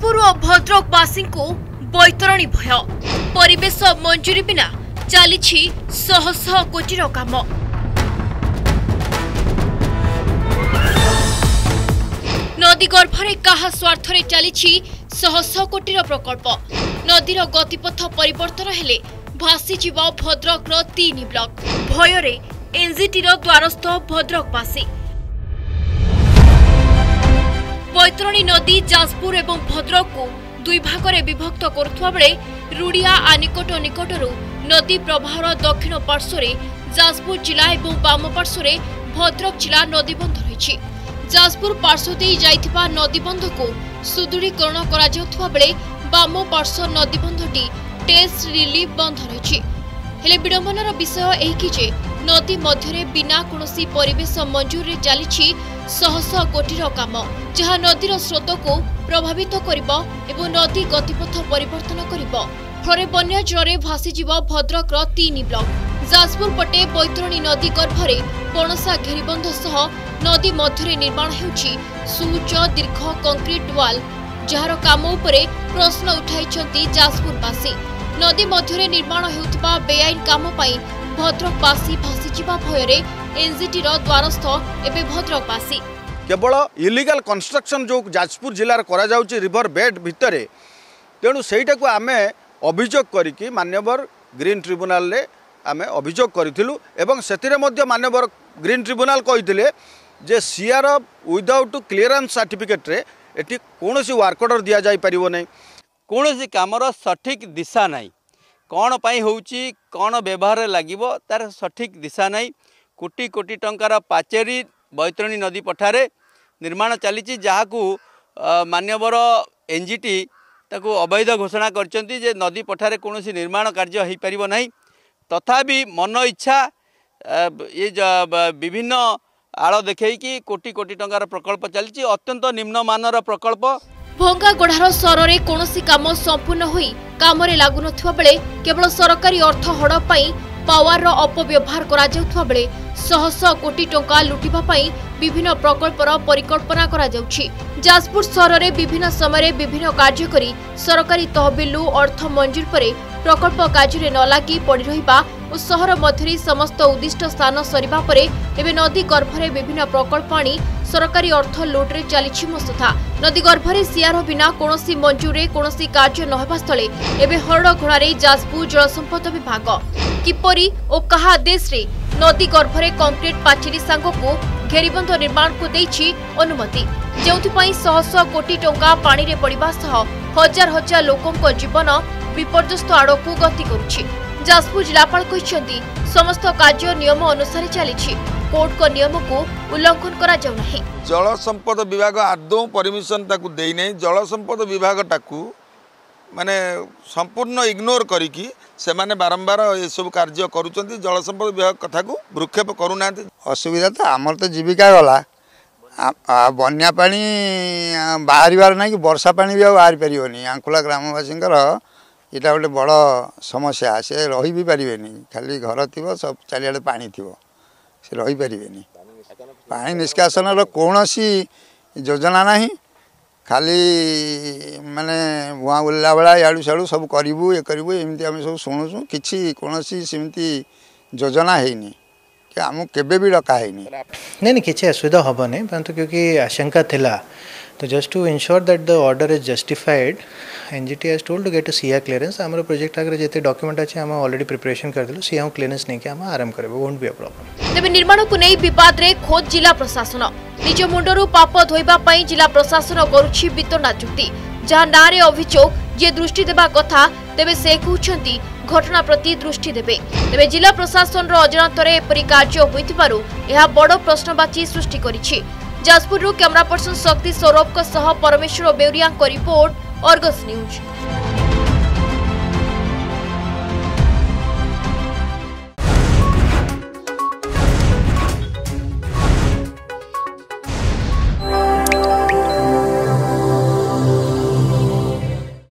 जाजपुर और भद्रकवासी को बैतरणी भय परिवेश मंजूरी बिना चली शह शह कोटीर काम। नदी गर्भरे कहा स्वार्थरे चली शह शह कोटीर प्रकल्प। नदीर गतिपथ परिवर्तन हेले भासीजीव भद्रक 3 ब्लॉक। भୟରେ एनजीटी द्वारस्थ भद्रकवासी। बैतरणी नदी जाजपुर एवं भद्रक को दुई भागरे विभक्त करुवा बेले रुड़िया आनिकट निकटरू नदी प्रवाहर दक्षिण पार्श्वरे जाजपुर जिला एवं बाम पार्श्वरे भद्रक जिला नदीबंध रही। जाजपुर पार्श्व दे जाइथिबा नदीबंध को सुदृढ़ीकरण करा जाउथबा बेले बाम पार्श्व नदीबंधटी टेस्ट रिलीफ बंध रही। हेले विडंबनार विषय एही जे नदी मध्यरे बिना कोनोसी परिवेश मंजूरी चली शह शह कोटीर काम, जहाँ नदीर स्रोत को प्रभावित करिबो एवं नदी गतिपथ परिवर्तन करिबो। फरे बन्या जरे भासीजीव भद्रक 3 ब्लॉक। जाजपुर पटे बैतरणी नदी गर्भरे पणसा घेरीबंध सह नदी मध्यरे निर्माण हेउछि सुउच्च दीर्घ कंक्रीट वाल, जहार काम उपरे प्रश्न उठाइछन्ति जाजपुरवासी। नदी मध्यरे निर्माण हेउथिबा बेआईन काम पई भद्रकवासी भासीजिबा भୟରେ एनजीटी द्वारस्थ एबे भद्रकवासी। केवल इलीगल कंस्ट्रक्शन जो जाजपुर जिलार करा जाउछि रिवर बेड भितरे, तेणु सेटा को आमे अभियोग करिकि मान्यवर ग्रीन ट्रिब्यूनल रे आमे अभियोग करिथिलु एवं सेतिरे मध्ये मान्यवर ग्रीन ट्रिब्यूनल कहिथिले जे सीआर विदाउट क्लियरेंस सर्टिफिकेट रे एटी कोनोसी वर्क ऑर्डर दिया जाय परिबो नै। कोनोसी कामर सठिक दिशा नै, कौन पाई होउची कौन व्यवहार लागिबो तार सठिक दिशा नहीं। कोटी कोटी टंकार पाचेरी बैतरणी नदी पठारे निर्माण चली, जहाकू मान्यवर एनजीटी ताकू अवैध घोषणा करचंती जे नदी पठारे कोनोसी निर्माण कार्य हो पारिबो नहीं। तथापि मन इच्छा ये विभिन्न आड़ देखैकी कोटी कोटी टंकार प्रकल्प चली, अत्यंत निम्नमानर प्रकल्प। भंगागढ़ार सରରେ कोनोसी काम संपूर्ण होई कामरे लागु नथिबा बेले केवल सरकारी अर्थ हड़प पई पावर रो अपव्यवहार करा जाउथबा बेले शह शह कोटी टंका लुटिबा पई विभिन्न प्रकल्पर परिकल्पना करा जाउछि। जाजपुर सहर विभिन्न समय विभिन्न कार्य करी सरकारी तहबिलु अर्थ मंजूर परे प्रकल्प कार्य न लगी पड़ी रहिबा और सहर मध्य समस्त उद्दिष्ट स्थान सरिबा परे एबे नदी गर्भरे विभिन्न प्रकल्प आनी सरकारी अर्थ लुट्रे चली मसुथा। नदी गर्भरे सीआर बिना कोनोसी मंजूरे कोनोसी कार्य नहेबा स्थले एबे हरड़ घोड़ारे जाजपुर जल संपद विभाग किपरि ओ कहा आदेश रे नदी गर्भरे कंक्रीट पाचेरी सांग को घेरीबंध निर्माण को देछि अनुमति, जेउथिपई शह शह कोटी टंका पानी रे पड़िबा सह हजार हजार लोकंक जीवन विपर्यस्त आड़कू गति करुछि। जाजपुर जिलापाल कहिसेंति समस्त कार्य नियम अनुसार चली, कोर्ट को नियम को उल्लंघन करा जाउ नाही। जल संपद विभाग आदौ परमिशन ताकू देई नै। जल संपद विभाग टाकू माने संपूर्ण इग्नोर करिकी से माने बारंबार ये सब कार्य करूचंती। जल संपद विभाग कथा को भ्रुक्षेप करूना। असुविधा तो आमर तो जीविका गला बन्या पानी बाहर ना कि वर्षा पानी भी बाहर पारिबनी। आंकुला ग्रामवासी इटा गोटे बड़ समस्या, से रही भी पारिबेनी। खाली घर थी सब चारिआडे पानी थी, से रही पारिबेनी। पानी निष्कासन कौनसी योजना नहीं, खाली माने भुआ बुलला बेला याड़ू साड़ू सब करूँ ये करूँ एमती आम सब शुणुचु। किसी कौन सेमती योजना है आमको केबे भी डका है नहीं किसी असुविधा हम नहीं, परंतु क्योंकि आशंका थिला तो just to ensure that the order is justified NGT has told to get a CR clearance. आम प्रोजेक्ट आगे जिते डॉक्यूमेंट अच्छे आम ऑलरेडी प्रिपरेशन करदेलु, सीआर क्लियरेंस नहीं कि आम आरंभ करबो, वोंट बी अ प्रॉब्लम। तेबे निर्माण को नहीं विवाद रे खोद जिला प्रशासन निज मुंडरू पाप धोइबा पई जिला प्रशासन करूछि वितरणा चुक्ति, जहां नारे अभियोग जे दृष्टि देबा कथा तेबे से कहउछंती घटना प्रति दृष्टि देबे। तेबे जिला प्रशासन रो अजानतरे एपरि कार्य होइतिबारु एहा बड़ प्रश्नवाची सृष्टि करिछि। जाजपुर कैमरा पर्सन शक्ति सौरभ सह परमेश्वर बेउरिया रिपोर्ट, अर्गस न्यूज।